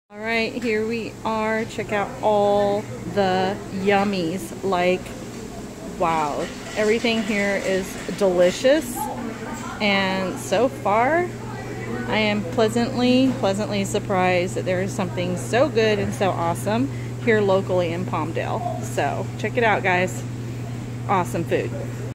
All right, here we are. Check out all the yummies. Like, wow, everything here is delicious. And so far, I am pleasantly surprised that there is something so good and so awesome here locally in Palmdale. So check it out, guys. Awesome food.